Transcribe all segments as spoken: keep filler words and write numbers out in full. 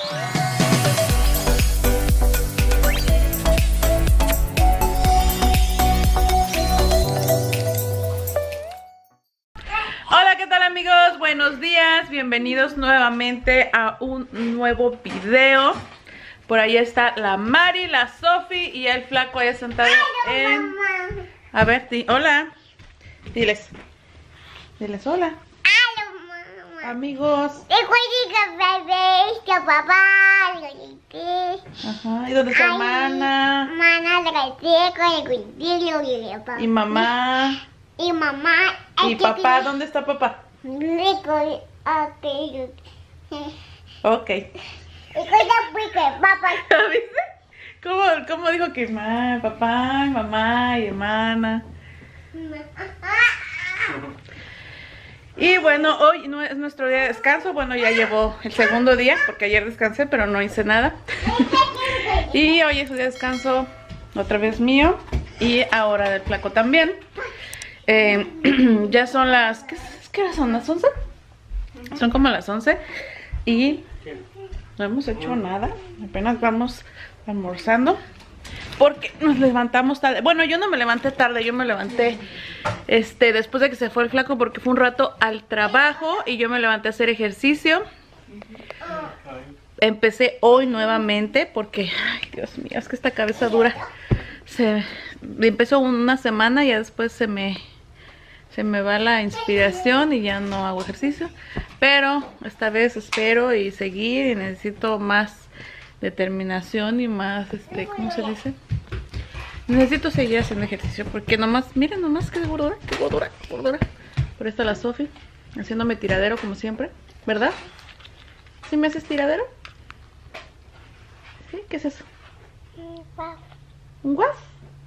Hola, ¿qué tal amigos? Buenos días, bienvenidos nuevamente a un nuevo video. Por ahí está la Mari, la Sofi y el flaco allá sentado en... A ver, di... hola. Diles. Diles hola. Amigos. Ajá, ¿y dónde está hermana? Y mamá. Y mamá. ¿Y papá? ¿Dónde está papá? Ok. ¿Viste? ¿Cómo, cómo dijo que ma, papá, mamá y hermana? Y bueno, hoy no es nuestro día de descanso. Bueno, ya llevo el segundo día porque ayer descansé, pero no hice nada. Y hoy es el día de descanso otra vez mío y ahora del flaco también. Eh, ya son las... ¿qué, ¿Qué hora son? ¿Las once? Son como las once y no hemos hecho nada. Apenas vamos almorzando porque nos levantamos tarde. Bueno, yo no me levanté tarde, yo me levanté este después de que se fue el flaco porque fue un rato al trabajo y yo me levanté a hacer ejercicio. Empecé hoy nuevamente porque, ay Dios mío, es que esta cabeza dura. Se empezó una semana y ya después se me se me va la inspiración y ya no hago ejercicio. Pero esta vez espero y seguir y necesito más determinación y más, este, ¿cómo se dice? Necesito seguir haciendo ejercicio porque nomás, miren nomás qué gordura, qué gordura, qué gordura. Por esta la Sofi, haciéndome tiradero como siempre, ¿verdad? ¿Sí me haces tiradero? ¿Sí? ¿Qué es eso? ¿Un guas?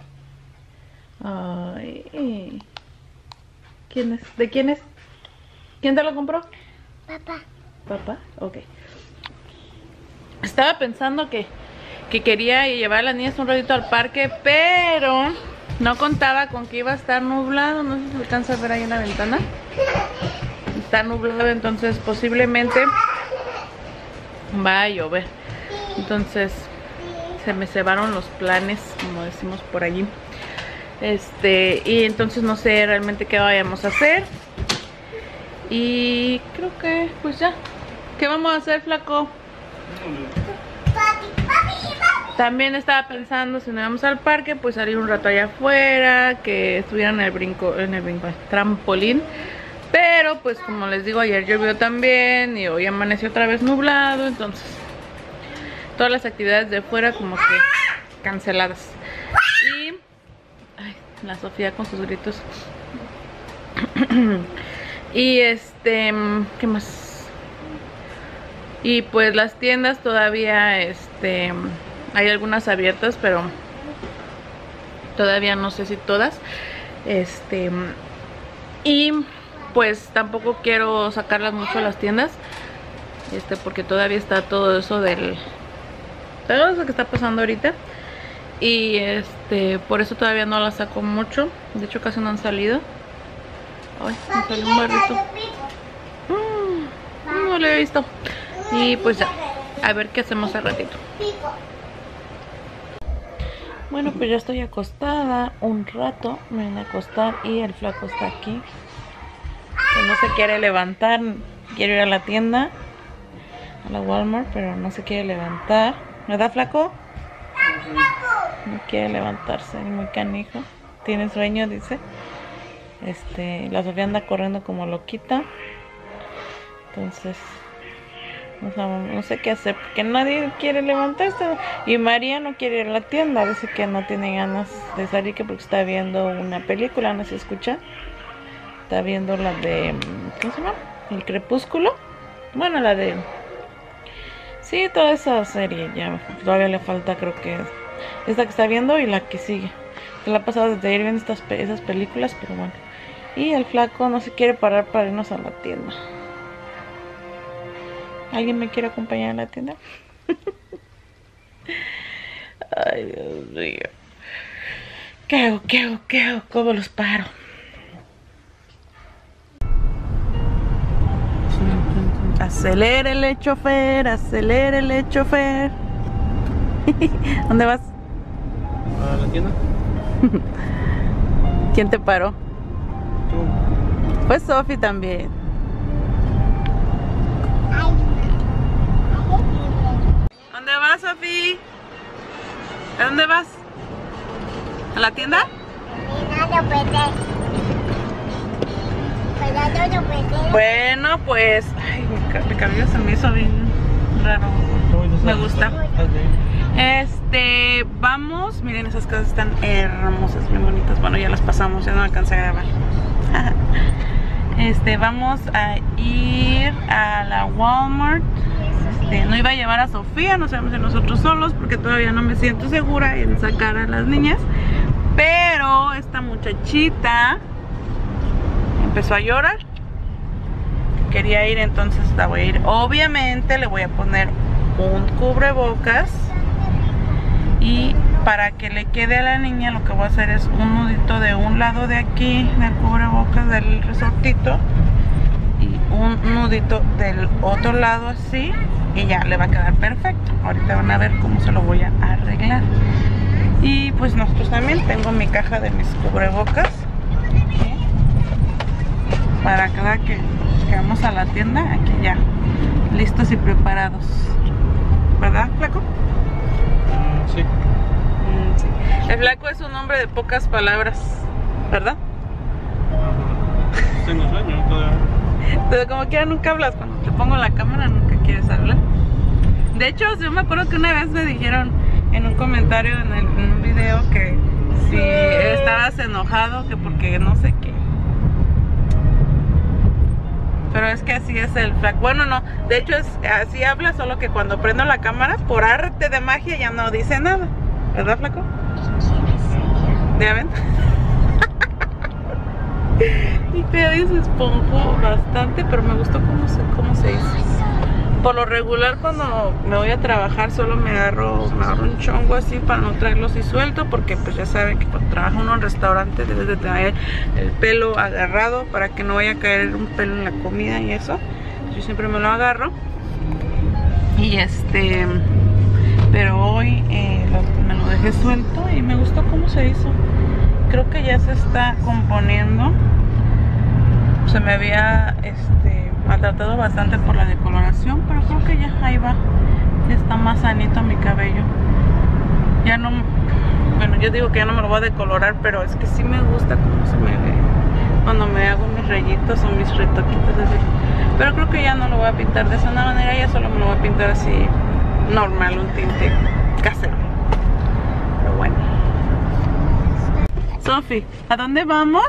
Ay. ¿Quién es? ¿De quién es? ¿Quién te lo compró? Papá. ¿Papá? Ok. Estaba pensando que, que quería llevar a las niñas un ratito al parque, pero no contaba con que iba a estar nublado. No sé si se alcanza a ver ahí en la ventana. Está nublado, entonces posiblemente va a llover. Entonces se me cebaron los planes, como decimos por allí. Este, y entonces no sé realmente qué vayamos a hacer. Y creo que pues ya. ¿Qué vamos a hacer, flaco? También estaba pensando si nos vamos al parque, pues salir un rato allá afuera, que estuvieran en el brinco, en el brinco, trampolín. Pero pues como les digo, ayer llovió también y hoy amaneció otra vez nublado, entonces todas las actividades de fuera como que canceladas. Y ay, la Sofía con sus gritos. Y este, ¿qué más? Y pues las tiendas todavía, este, hay algunas abiertas, pero todavía no sé si todas. Este, y pues tampoco quiero sacarlas mucho a las tiendas, este, porque todavía está todo eso del, todo eso que está pasando ahorita. Y este, por eso todavía no las saco mucho. De hecho casi no han salido. Ay, me salió un barrito. Mm, no lo he visto. Y pues ya, a ver qué hacemos al ratito. Bueno, pues ya estoy acostada un rato. Me voy a acostar y el flaco está aquí, que no se quiere levantar. Quiero ir a la tienda, a la Walmart, pero no se quiere levantar. ¿Verdad, flaco? No quiere levantarse, muy canijo. Tiene sueño, dice. Este, la Sofía anda corriendo como loquita. Entonces no, sabemos, no sé qué hacer porque nadie quiere levantarse. Y María no quiere ir a la tienda. Dice que no tiene ganas de salir, que porque está viendo una película, no se escucha. Está viendo la de, ¿cómo se llama? El Crepúsculo. Bueno, la de, sí, toda esa serie. Ya todavía le falta, creo que esta que está viendo y la que sigue. Se la ha pasado desde ir viendo estas, esas películas, pero bueno. Y el flaco no se quiere parar para irnos a la tienda. ¿Alguien me quiere acompañar a la tienda? Ay, Dios mío. ¿Qué hago? ¿Qué hago? ¿Qué hago? ¿Cómo los paro? Acelérele, chofer, acelérele, chofer. ¿Dónde vas? ¿A la tienda? ¿Quién te paró? Tú. Pues Sofi también. ¿Dónde vas, Sofi? ¿A dónde vas? ¿A la tienda? Bueno, pues... Ay, mi cabello se me hizo bien raro. Me gusta. Este, vamos... Miren, esas casas están hermosas, bien bonitas. Bueno, ya las pasamos, ya no alcancé a grabar. Este, vamos a ir a la Walmart. Este, no iba a llevar a Sofía, nos vamos a ir nosotros solos porque todavía no me siento segura en sacar a las niñas. Pero esta muchachita empezó a llorar. Quería ir, entonces la voy a ir. Obviamente le voy a poner un cubrebocas. Y para que le quede a la niña, lo que voy a hacer es un nudito de un lado de aquí, del cubrebocas del resortito, y un nudito del otro lado así, y ya le va a quedar perfecto. Ahorita van a ver cómo se lo voy a arreglar. Y pues nosotros también tengo mi caja de mis cubrebocas, ¿sí? Para cada que, que vamos a la tienda, aquí ya listos y preparados, ¿verdad, flaco? Sí. Mm, sí. El flaco es un hombre de pocas palabras, ¿verdad? Uh, tengo sueño todavía. Pero como quiera nunca hablas. Cuando te pongo la cámara nunca quieres hablar. De hecho, yo me acuerdo que una vez me dijeron en un comentario en, el, en un video que si estabas enojado, que porque no sé qué. Pero es que así es el flaco. Bueno, no, de hecho es así habla, solo que cuando prendo la cámara, por arte de magia ya no dice nada. ¿Verdad, flaco? ¿Ya ven? Y Teddy se esponjó bastante, pero me gustó cómo se, cómo se hizo. Por lo regular cuando me voy a trabajar solo me agarro, me agarro un chongo así para no traerlo así suelto, porque pues ya saben que cuando trabaja uno en restaurante debes de tener el pelo agarrado para que no vaya a caer un pelo en la comida y eso. Yo siempre me lo agarro. Y este, pero hoy eh, lo, me lo dejé suelto y me gustó cómo se hizo. Creo que ya se está componiendo. Se me había este maltratado bastante por la decoloración, pero creo que ya ahí va. Ya está más sanito mi cabello. Ya no, bueno, yo digo que ya no me lo voy a decolorar, pero es que sí me gusta cómo se me ve cuando me hago mis rayitos o mis retoquitos así. Pero creo que ya no lo voy a pintar de esa manera, ya solo me lo voy a pintar así normal, un tinte casero. Pero bueno. Sofi, ¿a dónde vamos?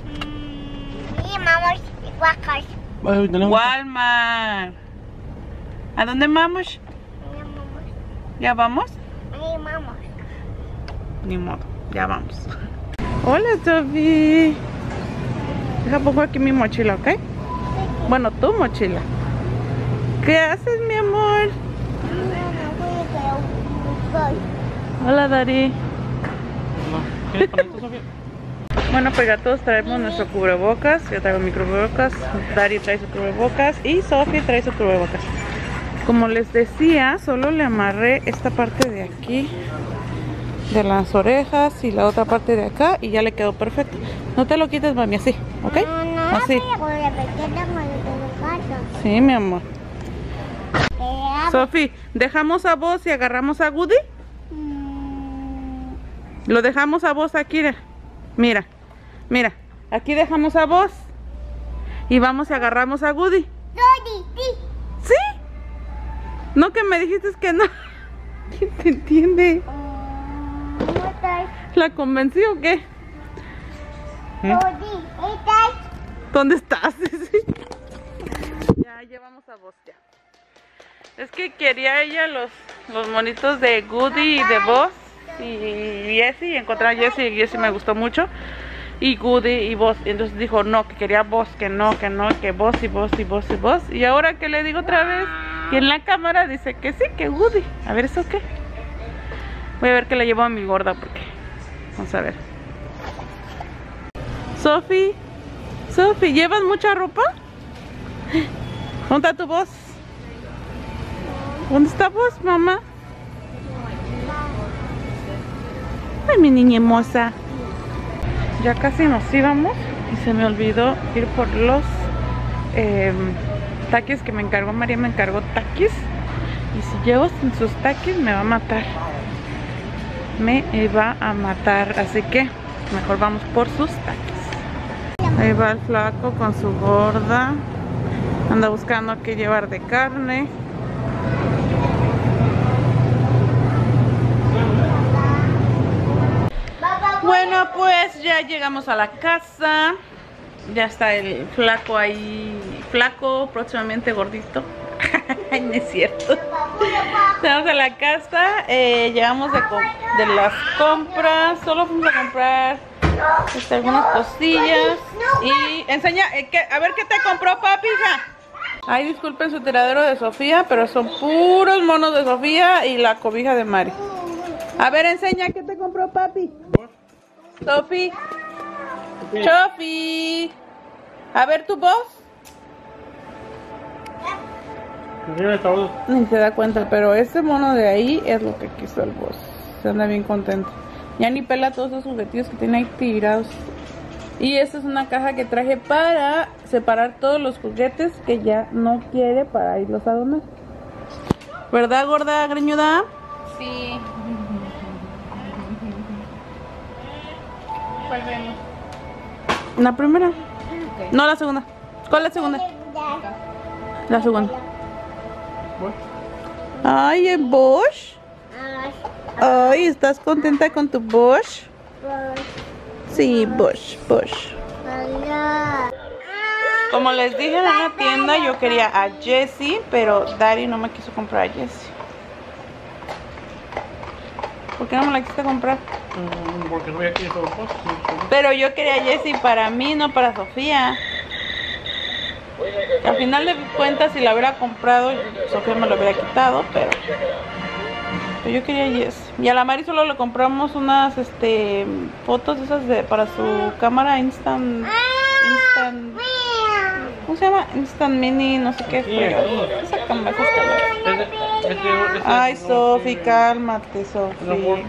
Walmart. Walmart. ¿A dónde vamos? ¿Ya vamos? Ni modo, ya vamos. Hola, Sofi. Deja pongo aquí mi mochila, ¿ok? Bueno, tu mochila. ¿Qué haces, mi amor? Hola, Dari. ¿Quieres poner esto, Sofía? Bueno, pues ya todos traemos nuestro cubrebocas. Yo traigo mi cubrebocas, Dari trae su cubrebocas y Sofi trae su cubrebocas. Como les decía, solo le amarré esta parte de aquí, de las orejas, y la otra parte de acá, y ya le quedó perfecto. No te lo quites, mami, así, ¿ok? Así. Sí, mi amor. Sofi, ¿dejamos a vos y agarramos a Woody? Lo dejamos a vos aquí, mira, mira, aquí dejamos a vos y vamos y agarramos a Woody. ¿Sí? No, que me dijiste que no. ¿Quién te entiende? ¿La convencí o qué? ¿Eh? ¿Dónde estás? Ya llevamos a vos ya. Es que quería ella los, los monitos de Woody y de Buzz y Jessie, encontré a Jessie y Jessie me gustó mucho, y Woody y Buzz, y entonces dijo no, que quería Buzz, que no, que no, que Buzz y Buzz y Buzz y Buzz, y ahora que le digo otra vez, y en la cámara dice que sí, que Woody. A ver, ¿eso qué? Voy a ver que le llevo a mi gorda, porque vamos a ver. Sofi, Sofi, ¿llevas mucha ropa? ¿Dónde está tu Buzz? ¿Dónde está vos, mamá? Ay, mi niña hermosa. Ya casi nos íbamos y se me olvidó ir por los eh, taquis que me encargó. María me encargó taquis. Y si llego sin sus taquis me va a matar. Me va a matar. Así que mejor vamos por sus taquis. Ahí va el flaco con su gorda. Anda buscando qué llevar de carne. Bueno, pues ya llegamos a la casa. Ya está el flaco ahí. Flaco, próximamente gordito. No es cierto. Estamos en la casa. eh, Llegamos de, de las compras. Solo fuimos a comprar este, algunas cosillas. Y enseña, eh, que, a ver qué te compró papi, hija. Ay, disculpen su tiradero de Sofía, pero son puros monos de Sofía y la cobija de Mari. A ver, enseña qué te compró papi. Sofi. Sofi. A ver tu voz. Ni se da cuenta, pero este mono de ahí es lo que quiso el boss. Se anda bien contento. Ya ni pela todos esos juguetillos que tiene ahí tirados. Y esta es una caja que traje para separar todos los juguetes que ya no quiere para irlos a donar. ¿Verdad, gorda greñuda? Sí. ¿Cuál vemos? La primera. Okay. No, la segunda. ¿Cuál es la segunda? La segunda. Ay, ¿el Bosch? Ay, ¿estás contenta con tu Bosch? Sí, Bosch, Bosch. Como les dije en la tienda, yo quería a Jessie, pero Daddy no me quiso comprar a Jessie. ¿Por qué no me la quisiste comprar? Porque voy aquí todo post. Pero yo quería a Jessie para mí, no para Sofía. Al final de cuentas, si la hubiera comprado, Sofía me lo hubiera quitado, pero, pero yo quería a Jessie. Y a la Mari solo le compramos unas este fotos esas de para su cámara Instant Instant ¿cómo se llama? Instant Mini, no sé qué es. Esa cámara, esas cámaras. Ay, Sofi, cálmate, Sofi.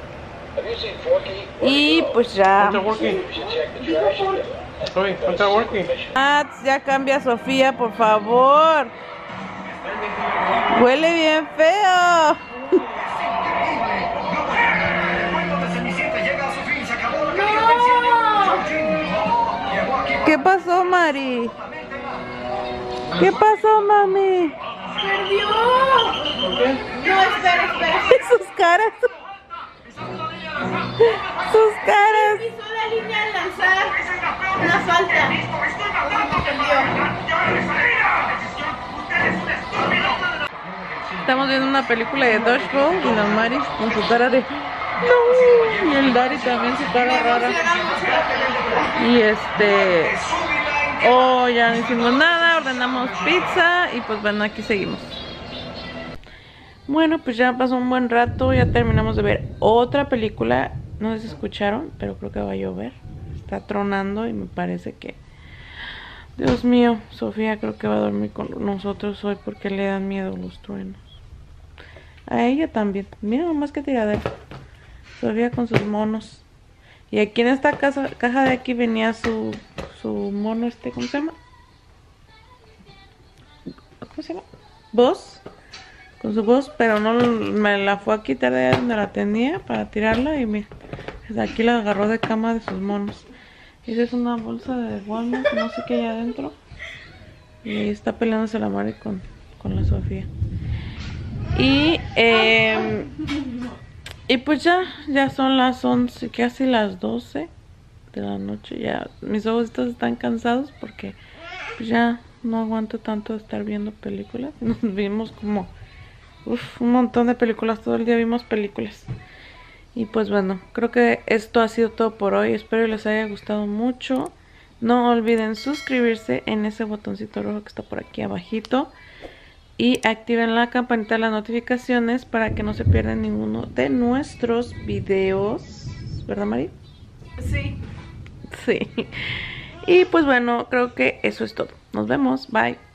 Y pues ya. Mats, ya cambia Sofía, por favor. Huele bien feo. ¿Qué pasó, Mari? ¿Qué pasó, mami? ¡Perdió! No, espera, espera. Sus caras. Sus caras. Pisó la línea al lanzar una falta. Estamos viendo una película de Dodgeball y la Mari con su cara de no, y el Daddy también su cara rara. Y este oh, ya no hicimos nada, ordenamos pizza y pues bueno, aquí seguimos. Bueno, pues ya pasó un buen rato, ya terminamos de ver otra película. No sé si escucharon, pero creo que va a llover. Está tronando y me parece que... Dios mío, Sofía creo que va a dormir con nosotros hoy porque le dan miedo los truenos. A ella también. Mira nomás que tiradera. Sofía con sus monos. Y aquí en esta casa, caja de aquí venía su, su mono este, ¿cómo se llama? ¿Cómo se llama? Voz. Con su voz, pero no me la fue a quitar de donde la tenía para tirarla y mira, desde aquí la agarró de cama de sus monos. Esa es una bolsa de Walmart, no sé qué hay adentro. Y está peleándose la Mari con, con la Sofía. Y eh, y pues ya, ya son las once, casi las doce de la noche. Ya mis ojos están cansados porque pues ya no aguanto tanto estar viendo películas. Nos vimos como uf, un montón de películas, todo el día vimos películas. Y pues bueno, creo que esto ha sido todo por hoy. Espero les haya gustado mucho. No olviden suscribirse en ese botoncito rojo que está por aquí abajito. Y activen la campanita de las notificaciones para que no se pierdan ninguno de nuestros videos. ¿Verdad, Mari? Sí. Sí. Y pues bueno, creo que eso es todo. Nos vemos. Bye.